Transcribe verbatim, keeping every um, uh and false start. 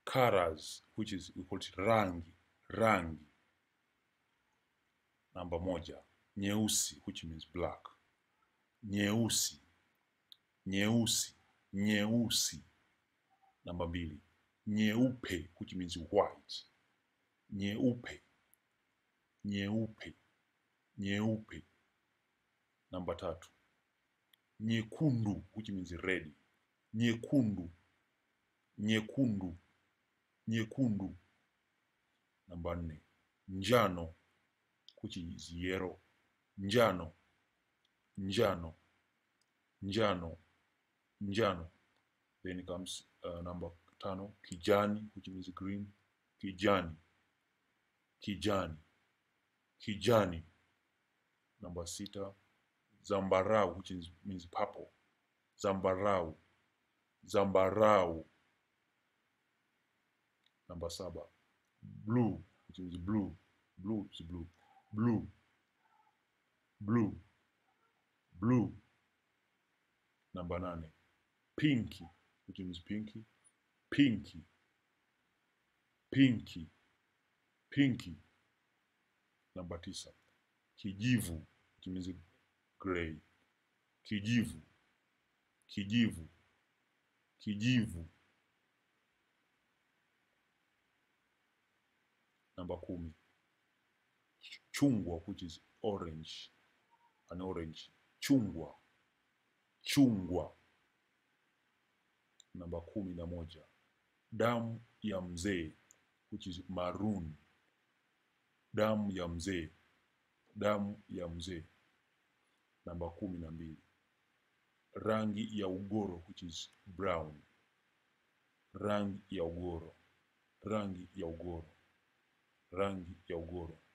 Colors, which is we call it rangi, rangi. Namba moja, nyeusi, which means black. Nyeusi, nyeusi, nyeusi. Namba mbili, nyeupe, which means white. Nyeupe, nyeupe, nyeupe. Namba tatu, nyekundu, which means red. Nyekundu, nyekundu, nyekundu. Namba nne, njano, which is yellow. Njano, njano, njano, njano. Then comes uh, number tano, kijani, which means green. Kijani, kijani, kijani. Number sita, zambarau, which is, means purple. Zambarau, zambarau. Number saba, blue, which means blue. Blue is blue. Blue, blue, blue. Number nine, pinky, which means pinky. Pinky, pinky, pinky. Number tisa, kijivu, which means gray. Kijivu, kijivu, kijivu. Number kumi, chungwa, which is orange. An orange. Chungwa, chungwa. Number kumi na moja, damu ya mzee, which is maroon. Damu ya mzee, damu ya mzee. Namba kumi na mbili, rangi ya ugoro, which is brown. Rangi ya ugoro, rangi ya ugoro, rangi ya ugoro.